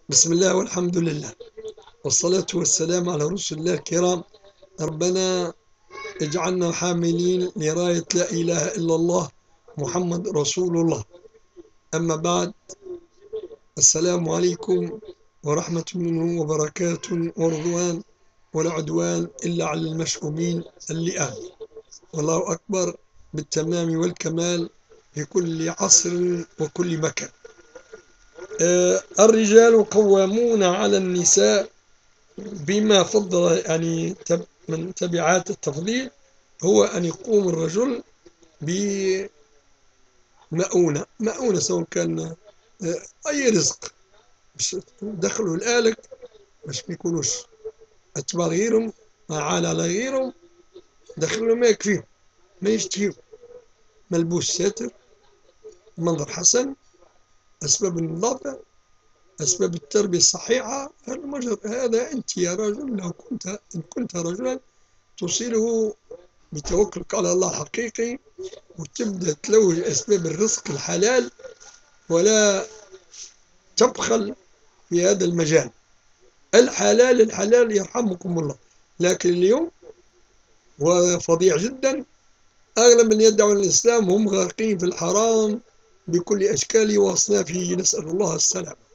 بسم الله والحمد لله والصلاة والسلام على رسل الله الكرام. ربنا اجعلنا حاملين لراية لا إله إلا الله محمد رسول الله. أما بعد، السلام عليكم ورحمة منه وبركاته ورضوان ولا عدوان إلا على المشؤومين اللئام. والله أكبر بالتمام والكمال في كل عصر وكل مكان. الرجال قوامون على النساء بما فضل، يعني من تبعات التفضيل هو أن يقوم الرجل بمؤونة سواء كان أي رزق باش يدخلوا الآلك، باش ما يكونوش أتباع غيرهم، ما عال على غيرهم، دخلوا ما يكفيهم، ما يشتهيهم، ملبوس ساتر، منظر حسن، أسباب النظافة، أسباب التربية الصحيحة. هذا أنت يا رجل، لو إن كنت رجلا توصله بتوكلك على الله حقيقي، وتبدأ تلوج أسباب الرزق الحلال ولا تبخل في هذا المجال. الحلال الحلال يرحمكم الله. لكن اليوم وفظيع جدا، أغلب من يدعون الإسلام هم غارقين في الحرام بكل أشكاله وأصنافه، نسأل الله السلامة.